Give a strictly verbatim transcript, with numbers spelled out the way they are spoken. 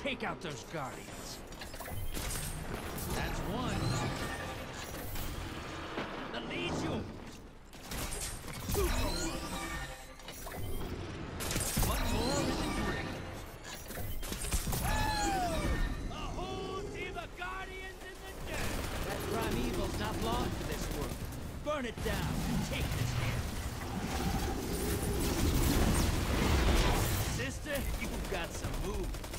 take out those guardians. That's one. The lead's yours. Two for one. One more in the drink. A whole team of guardians in the dirt. That primeval's not long for this world. Burn it down and take this hit. Sister, you've got some moves.